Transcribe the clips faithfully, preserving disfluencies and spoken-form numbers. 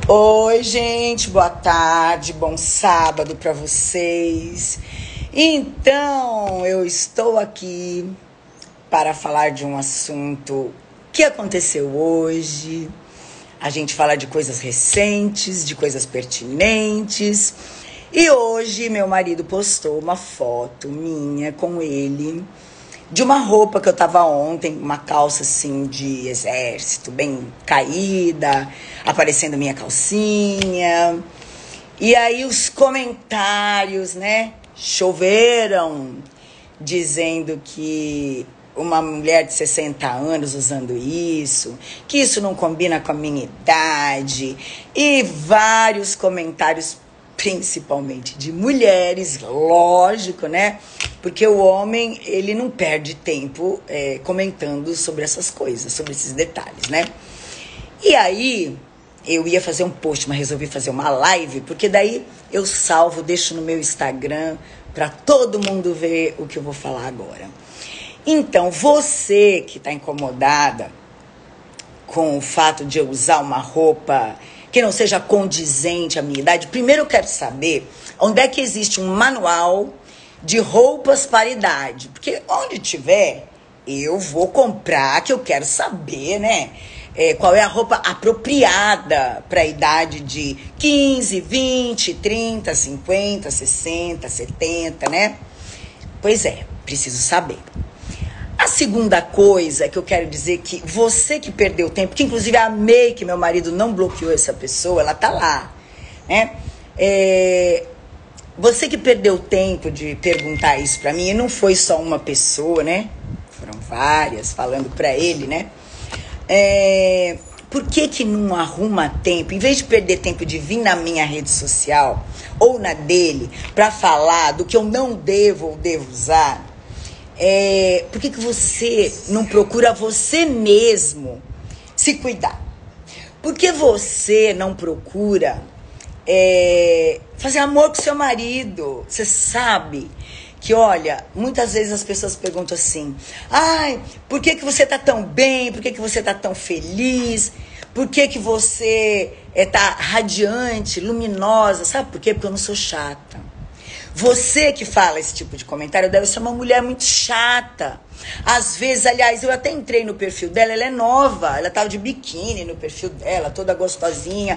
Oi, gente, boa tarde, bom sábado para vocês. Então, eu estou aqui para falar de um assunto que aconteceu hoje. A gente fala de coisas recentes, de coisas pertinentes. E hoje meu marido postou uma foto minha com ele de uma roupa que eu tava ontem, uma calça assim de exército, bem caída, aparecendo minha calcinha. E aí os comentários, né, choveram, dizendo que uma mulher de sessenta anos usando isso, que isso não combina com a minha idade, e vários comentários, principalmente de mulheres, lógico, né? Porque o homem, ele não perde tempo é, comentando sobre essas coisas, sobre esses detalhes, né? E aí, eu ia fazer um post, mas resolvi fazer uma live, porque daí eu salvo, deixo no meu Instagram, para todo mundo ver o que eu vou falar agora. Então, você que está incomodada com o fato de eu usar uma roupa que não seja condizente à minha idade, primeiro eu quero saber onde é que existe um manual de roupas para idade. Porque onde tiver, eu vou comprar, que eu quero saber, né? É, qual é a roupa apropriada para a idade de quinze, vinte, trinta, cinquenta, sessenta, setenta, né? Pois é, preciso saber. A segunda coisa que eu quero dizer que você que perdeu tempo, que inclusive amei que meu marido não bloqueou essa pessoa, ela tá lá, né? É, você que perdeu tempo de perguntar isso pra mim, e não foi só uma pessoa, né? Foram várias falando pra ele, né? É, por que que não arruma tempo, em vez de perder tempo de vir na minha rede social ou na dele pra falar do que eu não devo ou devo usar? É, por que que você não procura você mesmo se cuidar? Por que você não procura é, fazer amor com seu marido? Você sabe que, olha, muitas vezes as pessoas perguntam assim: ai, por que que você tá tão bem? Por que que você tá tão feliz? Por que que você é, tá radiante, luminosa? Sabe por quê? Porque eu não sou chata. Você que fala esse tipo de comentário deve ser uma mulher muito chata. Às vezes, aliás, eu até entrei no perfil dela, ela é nova, ela tava de biquíni no perfil dela, toda gostosinha.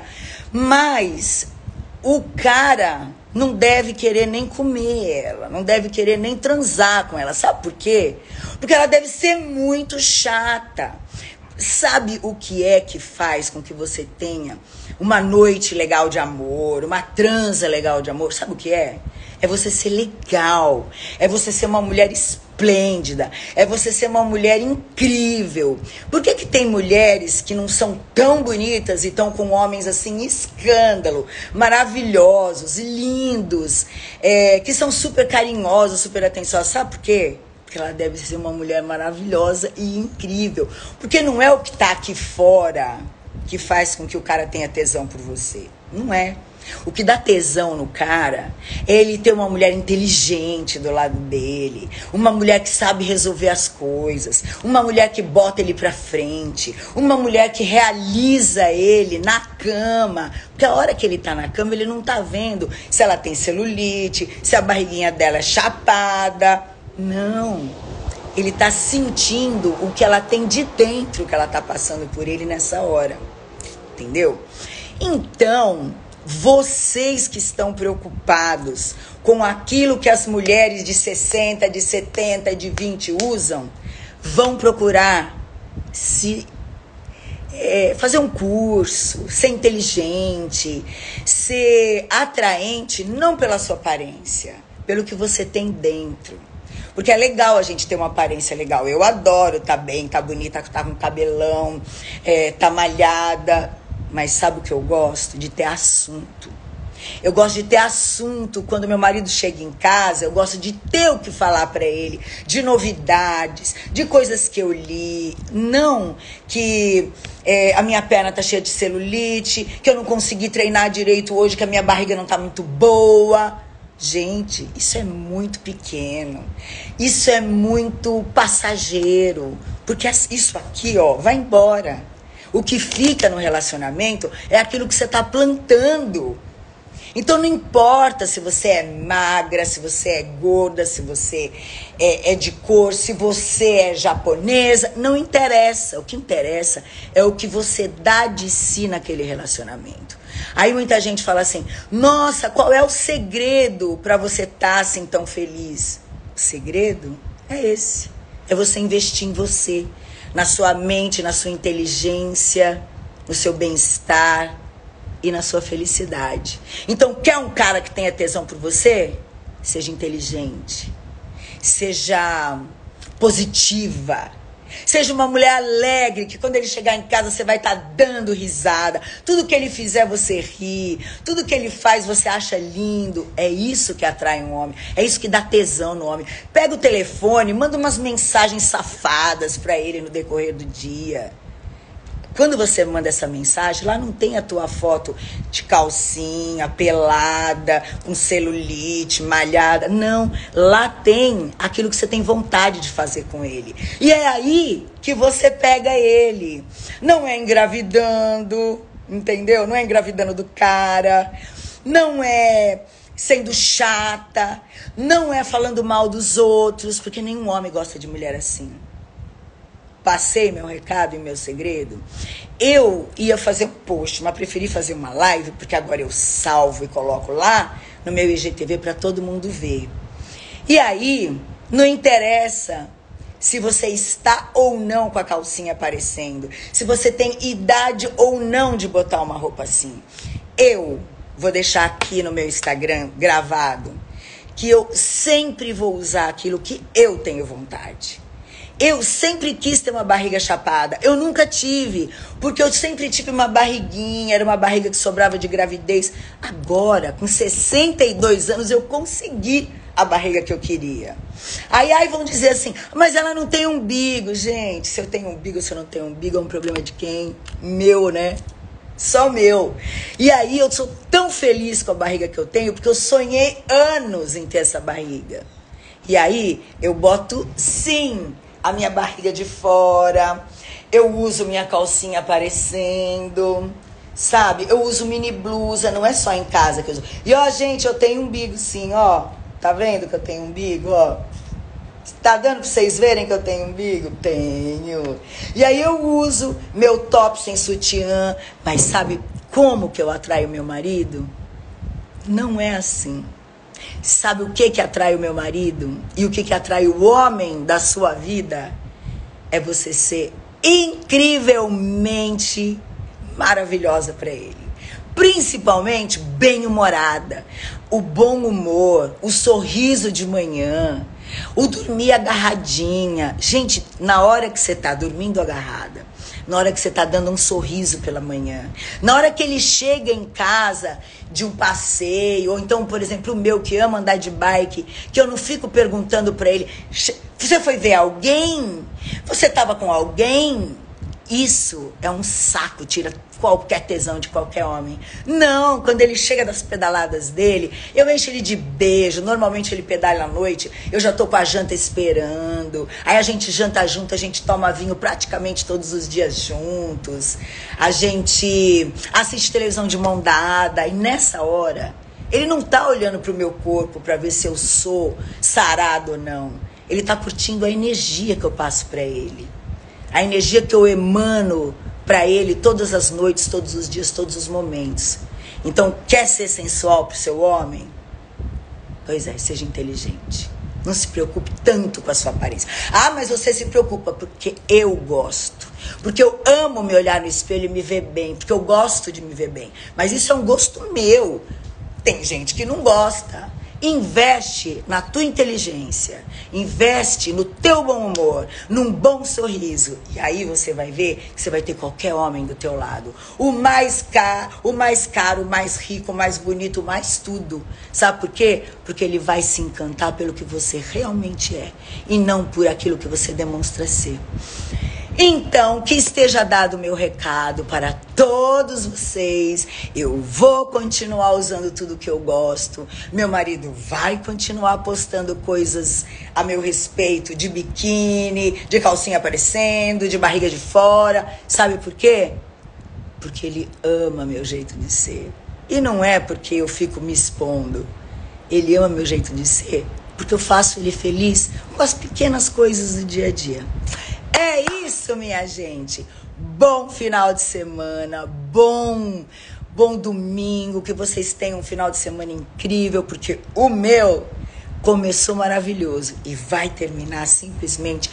Mas o cara não deve querer nem comer ela, não deve querer nem transar com ela. Sabe por quê? Porque ela deve ser muito chata. Sabe o que é que faz com que você tenha uma noite legal de amor, uma transa legal de amor? Sabe o que é? É você ser legal, é você ser uma mulher esplêndida, é você ser uma mulher incrível. Por que que tem mulheres que não são tão bonitas e estão com homens assim, escândalo, maravilhosos, lindos, é, que são super carinhosos, super atenciosos? Sabe por quê? Porque ela deve ser uma mulher maravilhosa e incrível. Porque não é o que está aqui fora que faz com que o cara tenha tesão por você. Não é. O que dá tesão no cara é ele ter uma mulher inteligente do lado dele, uma mulher que sabe resolver as coisas, uma mulher que bota ele pra frente, uma mulher que realiza ele na cama. Porque a hora que ele tá na cama, ele não tá vendo se ela tem celulite, se a barriguinha dela é chapada. Não. Ele tá sentindo o que ela tem de dentro que ela tá passando por ele nessa hora. Entendeu? Então, vocês que estão preocupados com aquilo que as mulheres de sessenta, de setenta, de vinte usam, vão procurar se é, fazer um curso, ser inteligente, ser atraente, não pela sua aparência, pelo que você tem dentro. Porque é legal a gente ter uma aparência legal. Eu adoro tá bem, tá bonita, tá com cabelão, é, tá malhada. Mas sabe o que eu gosto? De ter assunto. Eu gosto de ter assunto. Quando meu marido chega em casa, eu gosto de ter o que falar pra ele. De novidades, de coisas que eu li. Não que é, a minha perna tá cheia de celulite, que eu não consegui treinar direito hoje, que a minha barriga não tá muito boa. Gente, isso é muito pequeno. Isso é muito passageiro. Porque isso aqui, ó, vai embora. O que fica no relacionamento é aquilo que você está plantando. Então não importa se você é magra, se você é gorda, se você é, é de cor, se você é japonesa, não interessa. O que interessa é o que você dá de si naquele relacionamento. Aí muita gente fala assim, nossa, qual é o segredo para você estar assim tão feliz? O segredo é esse, é você investir em você, na sua mente, na sua inteligência, no seu bem-estar e na sua felicidade. Então, quer um cara que tenha tesão por você? Seja inteligente, seja positiva, seja uma mulher alegre, que quando ele chegar em casa você vai estar dando risada. Tudo que ele fizer você ri, tudo que ele faz você acha lindo. É isso que atrai um homem, é isso que dá tesão no homem. Pega o telefone, manda umas mensagens safadas pra ele no decorrer do dia. Quando você manda essa mensagem, lá não tem a tua foto de calcinha, pelada, com celulite, malhada. Não, lá tem aquilo que você tem vontade de fazer com ele. E é aí que você pega ele. Não é engravidando, entendeu? Não é engravidando do cara, não é sendo chata, não é falando mal dos outros, porque nenhum homem gosta de mulher assim. Passei meu recado e meu segredo. Eu ia fazer um post, mas preferi fazer uma live, porque agora eu salvo e coloco lá no meu I G T V para todo mundo ver. E aí, não interessa se você está ou não com a calcinha aparecendo, se você tem idade ou não de botar uma roupa assim. Eu vou deixar aqui no meu Instagram gravado que eu sempre vou usar aquilo que eu tenho vontade. Eu sempre quis ter uma barriga chapada. Eu nunca tive, porque eu sempre tive uma barriguinha, era uma barriga que sobrava de gravidez. Agora, com sessenta e dois anos, eu consegui a barriga que eu queria. Aí, aí vão dizer assim, mas ela não tem umbigo. Gente, se eu tenho umbigo, se eu não tenho umbigo, é um problema de quem? Meu, né? Só meu. E aí eu sou tão feliz com a barriga que eu tenho, porque eu sonhei anos em ter essa barriga. E aí eu boto, sim, a minha barriga de fora, eu uso minha calcinha aparecendo, sabe? Eu uso mini blusa, não é só em casa que eu uso. E ó, gente, eu tenho umbigo sim, ó. Tá vendo que eu tenho umbigo, ó? Tá dando pra vocês verem que eu tenho umbigo? Tenho. E aí eu uso meu top sem sutiã, mas sabe como que eu atraio meu marido? Não é assim. Sabe o que que atrai o meu marido? E o que que atrai o homem da sua vida? É você ser incrivelmente maravilhosa para ele. Principalmente bem-humorada. O bom humor, o sorriso de manhã, o dormir agarradinha. Gente, na hora que você tá dormindo agarrada, na hora que você tá dando um sorriso pela manhã, na hora que ele chega em casa de um passeio, ou então, por exemplo, o meu que ama andar de bike, que eu não fico perguntando pra ele, você foi ver alguém? Você tava com alguém? Isso é um saco, tira qualquer tesão de qualquer homem. Não, quando ele chega das pedaladas dele, eu encho ele de beijo. Normalmente ele pedala à noite, eu já tô com a janta esperando. Aí a gente janta junto, a gente toma vinho praticamente todos os dias juntos. A gente assiste televisão de mão dada. E nessa hora, ele não tá olhando pro meu corpo pra ver se eu sou sarado ou não. Ele tá curtindo a energia que eu passo pra ele. A energia que eu emano para ele todas as noites, todos os dias, todos os momentos. Então, quer ser sensual pro seu homem? Pois é, seja inteligente. Não se preocupe tanto com a sua aparência. Ah, mas você se preocupa porque eu gosto. Porque eu amo me olhar no espelho e me ver bem. Porque eu gosto de me ver bem. Mas isso é um gosto meu. Tem gente que não gosta. Investe na tua inteligência, investe no teu bom humor, num bom sorriso. E aí você vai ver que você vai ter qualquer homem do teu lado. O mais caro, o mais caro, o mais rico, o mais bonito, o mais tudo. Sabe por quê? Porque ele vai se encantar pelo que você realmente é e não por aquilo que você demonstra ser. Então, que esteja dado o meu recado para todos vocês. Eu vou continuar usando tudo que eu gosto. Meu marido vai continuar postando coisas a meu respeito, de biquíni, de calcinha aparecendo, de barriga de fora. Sabe por quê? Porque ele ama meu jeito de ser. E não é porque eu fico me expondo. Ele ama meu jeito de ser, porque eu faço ele feliz com as pequenas coisas do dia a dia. É isso, minha gente. Bom final de semana, bom, bom domingo, que vocês tenham um final de semana incrível, porque o meu começou maravilhoso e vai terminar simplesmente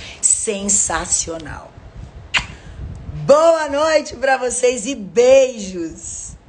sensacional. Boa noite para vocês e beijos.